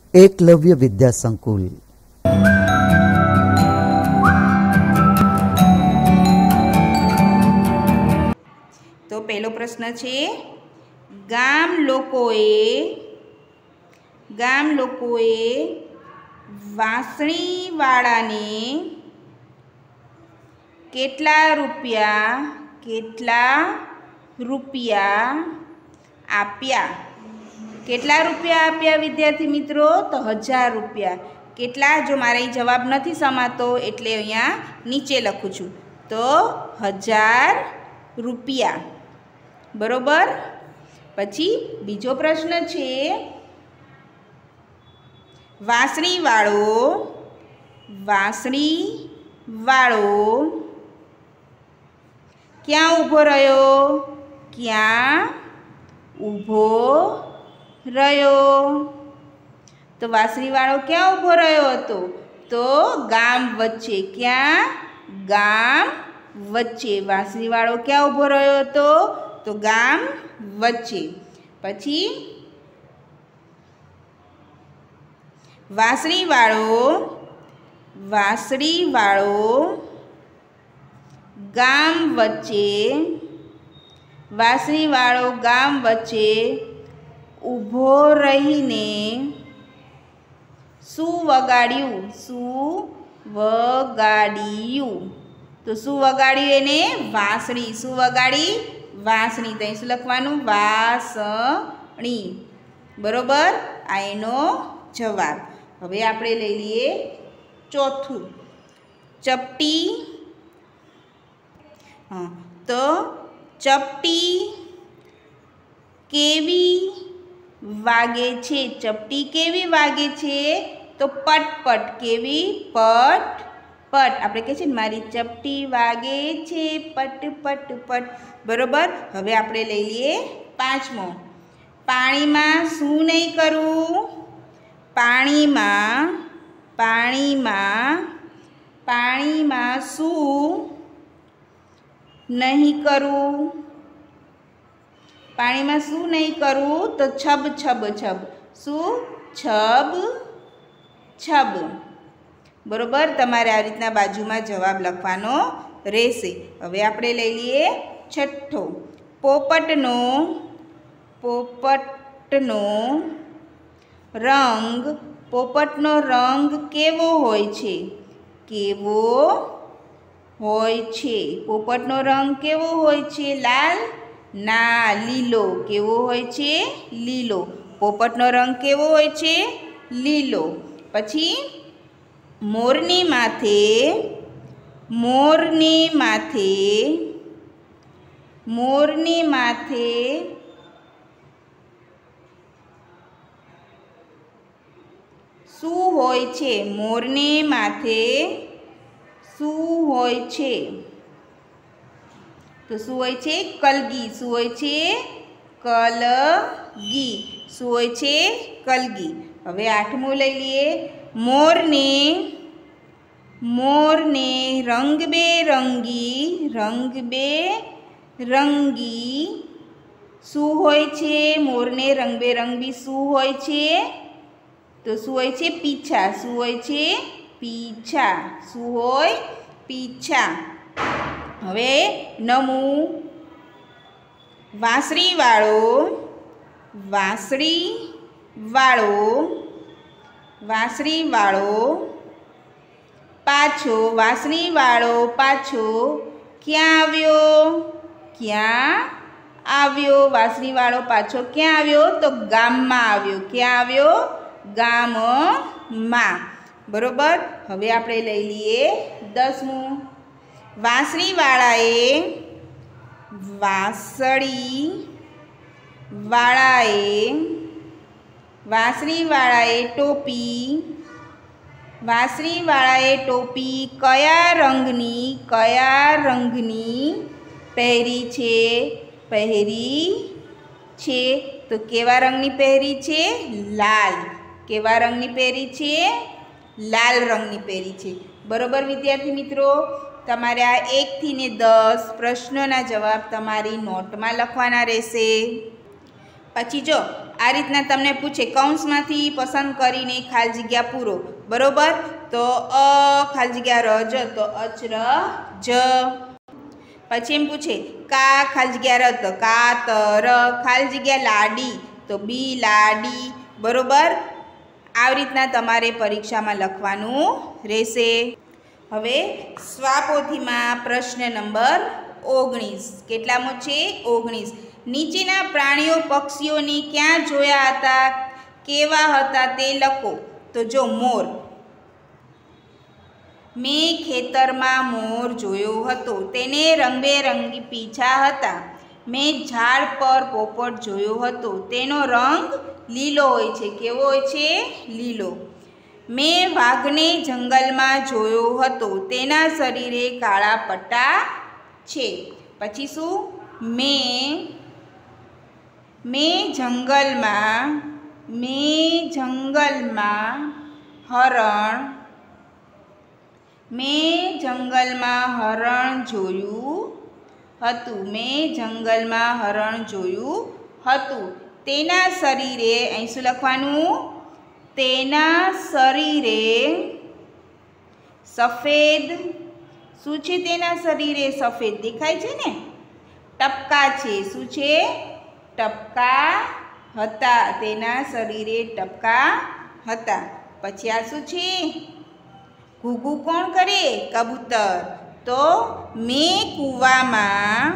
એકલવ્ય વિદ્યા સંકુલ. તો પહેલો પ્રશ્ન છે, ગામ લોકોએ વાંસળીવાળાને કેટલા રૂપિયા આપ્યા? કેટલા રૂપિયા આપ્યા વિદ્યાર્થી મિત્રો? તો 1000 રૂપિયા. કેટલા? જો મારે જવાબ નથી સમાતો એટલે અહીંયા નીચે લખું છું. તો 1000 રૂપિયા. બરોબર. પછી બીજો પ્રશ્ન છે, વાંસળીવાળો ક્યાં ઊભો રહ્યો? તો વાંસળીવાળો ક્યાં ઊભો રહ્યો હતો? તો ગામ વચ્ચે. ક્યાં? ગામ વચ્ચે. વાંસળીવાળો ક્યાં ઊભો રહ્યો હતો? તો ગામ વચ્ચે. પછી વાંસળીવાળો ગામ વચ્ચે ઊભો રહીને શું વગાડ્યું? તો શું વગાડ્યું એને? વાંસળી. શું વગાડી? વાંસળી. તો અહીં શું લખવાનું? વાંસળી. બરોબર. આ એનો જવાબ. હવે આપણે લઈ લઈએ ચોથું, ચપટી. તો ચપટી કેવી વાગે છે? ચપટી કેવી વાગે છે? તો પટ. કેવી? પટ. આપણે કહે છે ને, મારી ચપટી વાગે છે પટ. બરોબર. હવે આપણે લઈ લઈએ પાંચમો, પાણીમાં શું નહીં કરવું? પાણીમાં શું નહીં કરવું? પાણીમાં શું નહીં કરવું? તો છબ. શું? છબ. બરોબર. તમારે આ રીતના બાજુમાં જવાબ લખવાનો રહેશે. હવે આપણે લઈ લઈએ છઠ્ઠો, પોપટનો રંગ. પોપટનો રંગ કેવો હોય છે? પોપટનો રંગ કેવો હોય છે? લાલ? ના, લીલો. કેવો હોય છે? લીલો. પોપટનો રંગ કેવો હોય છે? લીલો. પછી મોરની માથે શું હોય છે? મોરની માથે શું હોય છે? તો શું હોય છે? કલગી. શું હોય છે? કલગી. શું હોય છે? કલગી. હવે આઠમું લઈ લઈએ, મોરને રંગબેરંગી શું હોય છે? મોરને રંગબેરંગી શું હોય છે? તો શું હોય છે? પીછા. શું હોય છે? પીછા. શું હોય? પીછા. હવે નવમું, વાંસળીવાળો પાછો ક્યાં આવ્યો? વાંસળીવાળો પાછો ક્યાં આવ્યો? તો ગામમાં આવ્યો. ક્યાં આવ્યો? ગામમાં. બરોબર. હવે આપણે લઈ લઈએ 10મું, વાંસળીવાળાએ ટોપી કયા રંગની પહેરી છે? તો કેવા રંગની પહેરી છે? લાલ. કેવા રંગની પહેરી છે? લાલ રંગની પહેરી છે. બરોબર વિદ્યાર્થી મિત્રો, તમારે આ 1 થી 10 પ્રશ્નોના જવાબ તમારી નોટમાં લખવાના રહેશે. પછી જો આ રીતના તમને પૂછે કૌંસમાંથી પસંદ કરીને ખાલી જગ્યા પૂરો, બરોબર. તો અ ખાલી જગ્યા ર જ તો અચર જ. પછી એમ પૂછે કા ખાલી જગ્યા ર તો કા ત ર, ખાલી જગ્યા લાડી તો બી લાડી, બરોબર. આવી રીતના તમારે પરીક્ષામાં લખવાનું રહેશે. હવે સ્વાપોથીમાં પ્રશ્ન નંબર 19. કેટલામો છે? 19. નીચેના પ્રાણીઓ પક્ષીઓને ક્યાં જોયા હતા, કેવા હતા તે લખો. તો જો મોર, મેં ખેતરમાં મોર જોયો હતો, તેને રંગબેરંગી પીંછા હતા. મેં ઝાડ પર પોપટ જોયો હતો, તેનો રંગ લીલો હોય છે. કેવો હોય છે? લીલો. મેં વાઘને જંગલમાં જોયો હતો, તેના શરીરે કાળા પટ્ટા છે. પછી શું? મેં જંગલમાં હરણ જોયું હતું. તેના શરીરે, અહીં શું લખવાનું? તેના શરીરે સફેદ, શું છે? તેના શરીરે સફેદ દેખાય છે ને, ટપકા છે. શું છે? ટપકા હતા. તેના શરીરે ટપકા હતા. પછી આ શું છે? ઘૂઘું કોણ કરે? કબૂતર. તો મેં કૂવામાં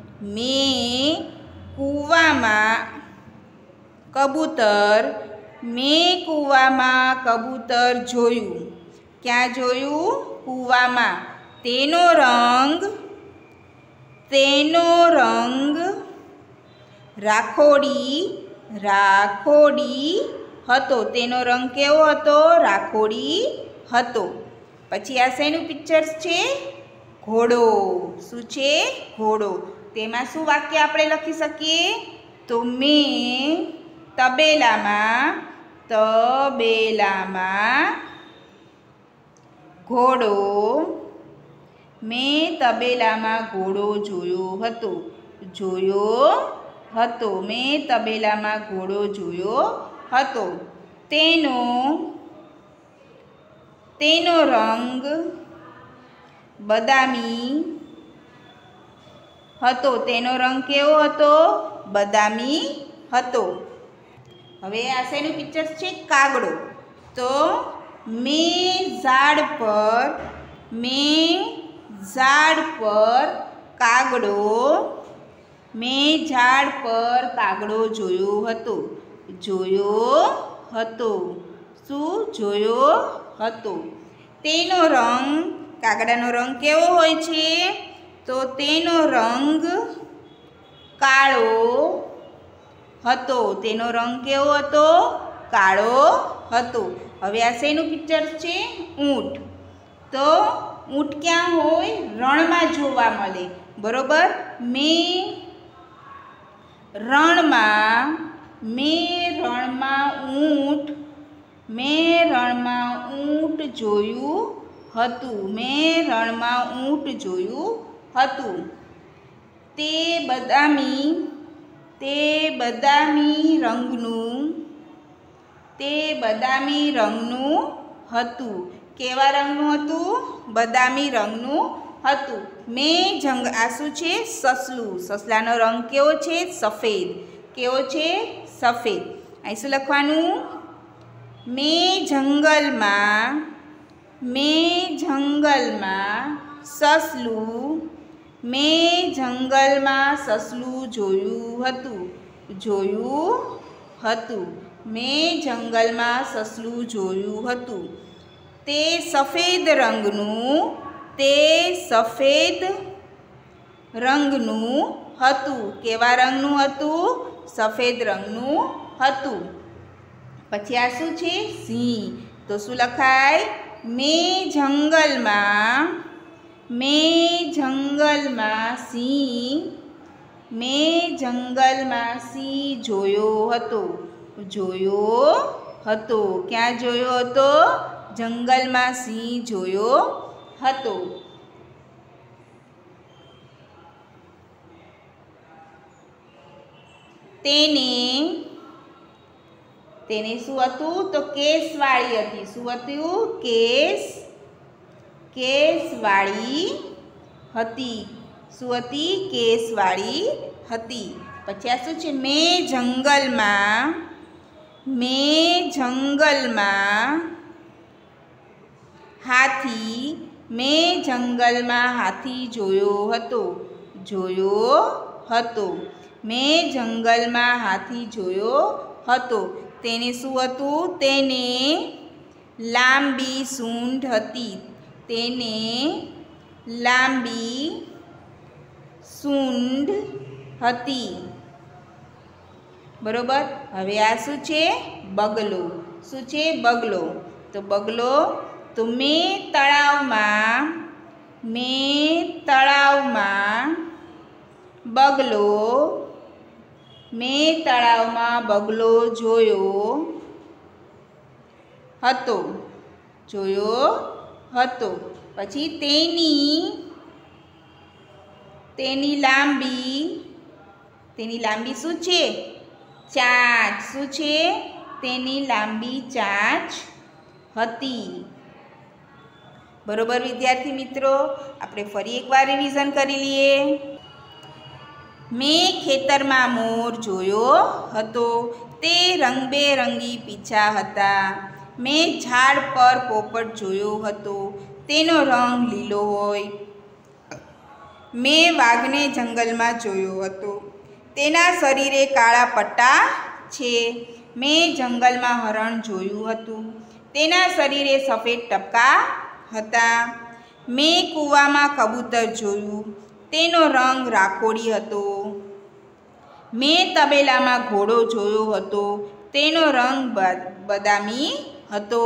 કબૂતર જોયું. ક્યાં જોયું? કૂવામાં. તેનો રંગ રાખોડી હતો. તેનો રંગ કેવો હતો? રાખોડી હતો. પછી આ શેનું પિક્ચર્સ છે? ઘોડો. શું છે? ઘોડો. તેમાં શું વાક્ય આપણે લખી શકીએ? તો મેં તબેલામાં ઘોડો જોયો હતો. તેનો રંગ બદામી હતો. તેનો રંગ કેવો હતો? બદામી હતો. હવે આ શેનું પિક્ચર્સ છે? કાગડો. તો મેં ઝાડ પર કાગડો જોયો હતો. શું જોયો હતો? તેનો રંગ, કાગડાનો રંગ કેવો હોય છે? તો તેનો રંગ કાળો હતો. તેનો રંગ કેવો હતો? કાળો હતો. હવે આ શેનું પિક્ચર્સ છે? ઊંટ. તો ઊંટ ક્યાં હોય? રણમાં જોવા મળે, બરોબર. મેં રણમાં ઊંટ જોયું હતું. તે બદામી રંગનું હતું. કેવા રંગનું હતું? બદામી રંગનું હતું. આ શું છે? સસલું. સસલાનો રંગ કેવો છે? સફેદ. કેવો છે? સફેદ. અહીં શું લખવાનું? મેં જંગલમાં સસલું જોયું હતું. તે સફેદ રંગનું હતું. કેવા રંગનું હતું? સફેદ રંગનું હતું. પછી આ શું છે? સિંહ. તો શું લખાય? મેં જંગલમાં સિંહ જોયો હતો. ક્યાં જોયો હતો? જંગલમાં સિંહ જોયો હતો. તેને તેને શું હતું? તો કેસવાળી હતી. શું હતું? કેસવાળી હતી. શું હતી? કેસવાળી હતી. પછી આ શું છે? મેં જંગલમાં હાથી જોયો હતો. મેં જંગલમાં હાથી જોયો હતો. તેને શું હતું? તેને લાંબી સૂંઢ હતી. બરોબર. હવે આ શું છે? બગલો. શું છે? બગલો. તો બગલો તો મેં તળાવમાં બગલો જોયો હતો. પછી તેની લાંબી શું છે? ચાંચ. શું છે? તેની લાંબી ચાંચ હતી. બરોબર વિદ્યાર્થી મિત્રો, આપણે ફરી એકવાર રિવિઝન કરી લઈએ. મેં ખેતરમાં મોર જોયો હતો. તે રંગબેરંગી પીંછા હતા. મેં ઝાડ પર પોપટ જોયો હતો. તેનો રંગ લીલો હોય. મેં વાઘને જંગલમાં જોયો હતો. તેના શરીરે કાળા પટ્ટા છે. મેં જંગલમાં હરણ જોયું હતું. તેના શરીરે સફેદ ટપકા હતા. મેં કૂવામાં કબૂતર જોયું. તેનો રંગ રાખોડી હતો. મેં તબેલામાં ઘોડો જોયો હતો. તેનો રંગ બદામી હતો.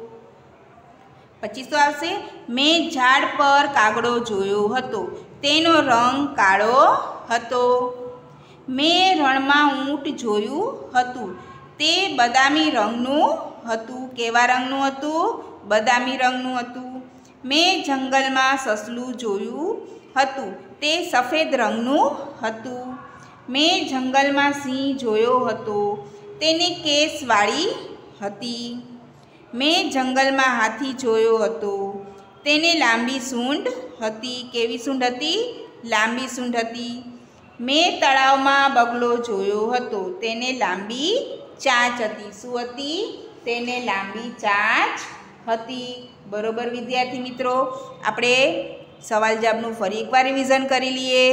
પછી શું આવશે? મેં ઝાડ પર કાગડો જોયો હતો. તેનો રંગ કાળો હતો. મેં રણમાં ઊંટ જોયું હતું. તે બદામી રંગનું હતું. કેવા રંગનું હતું? બદામી રંગનું હતું. મેં જંગલમાં સસલું જોયું હતું. તે સફેદ રંગનું હતું. મેં જંગલમાં સિંહ જોયો હતો. તેની કેસવાળી હતી. મેં જંગલમાં હાથી જોયો હતો. તેને લાંબી સૂંઢ હતી. કેવી સૂંઢ હતી? લાંબી સૂંઢ હતી. મેં તળાવમાં બગલો જોયો હતો. તેને લાંબી ચાંચ હતી. શું હતી? તેને લાંબી ચાંચ હતી. બરોબર વિદ્યાર્થી મિત્રો, આપણે સવાલ જવાબનું ફરી એકવાર રિવિઝન કરી લઈએ.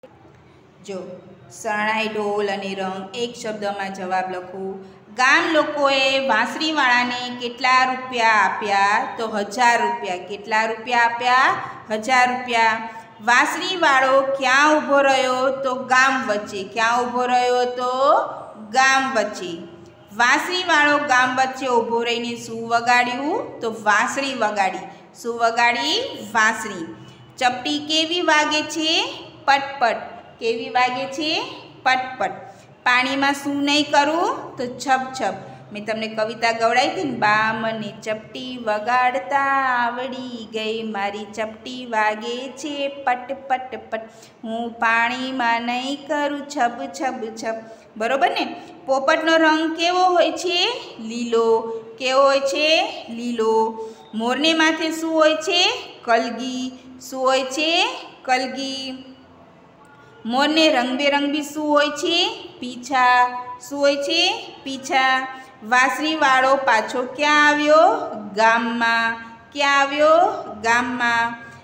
જો શરણાઈ, ઢોલ અને રંગ એક શબ્દમાં જવાબ લખો. ગામ લોકોએ વાંસળીવાળાને કેટલા રૂપિયા આપ્યા? તો 1000 રૂપિયા. કેટલા રૂપિયા આપ્યા? 1000 રૂપિયા. વાંસળીવાળો ક્યાં ઊભો રહ્યો? તો ગામ વચ્ચે. ક્યાં ઊભો રહ્યો? તો ગામ વચ્ચે. વાંસળીવાળો ગામ વચ્ચે ઊભો રહીને શું વગાડ્યું? તો વાંસળી વગાડી. શું વગાડી? વાંસળી. ચપટી કેવી વાગે છે? પટપટ. કેવી વાગે છે? પટપટ. પાણીમાં શું નહીં કરું? તો છપ છપ. મેં તમને કવિતા ગવડાવી હતી ને, બા મને ચપટી વગાડતા આવડી ગઈ, મારી ચપટી વાગે છે પટ પટ પટ, હું પાણીમાં નહીં કરું છબ છબ છબ. બરોબર ને? પોપટનો રંગ કેવો હોય છે? લીલો. કેવો હોય છે? લીલો. મોરને માથે શું હોય છે? કલગી. શું હોય છે? કલગી. મોરને રંગબેરંગી શું હોય છે? પીંછા. શું હોય છે? પીંછા. વાંસળીવાળો પાછો ક્યાં આવ્યો? ગામમાં. ક્યાં આવ્યો? ગામમાં.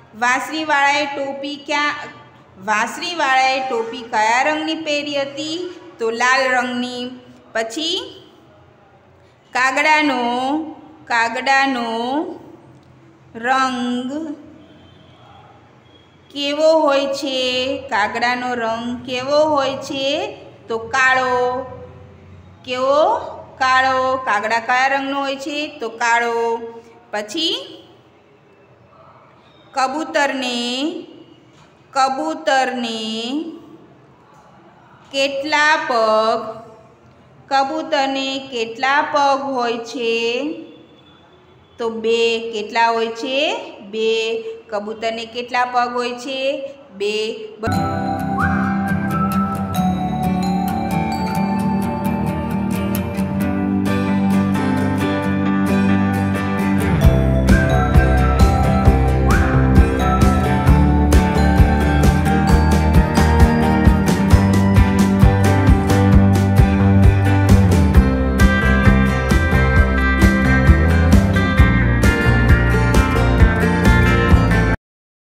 વાંસળીવાળાએ ટોપી કયા રંગની પહેરી હતી? તો લાલ રંગની. પછી કાગડાનો રંગ કેવો હોય છે? કાગડાનો રંગ કેવો હોય છે? તો કાળો. કેવો? કાળો. કાગડા કયા રંગનો હોય છે? તો કાળો. પછી કબૂતરને કેટલા પગ? કબૂતરને કેટલા પગ હોય છે? તો 2. કેટલા હોય છે? 2. કબૂતરને કેટલા પગ હોય છે? 2.